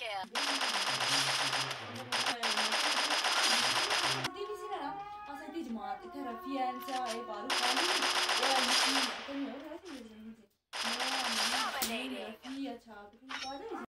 di sera, ma sai di jamaat इधर रफियान सा एक बारू खाली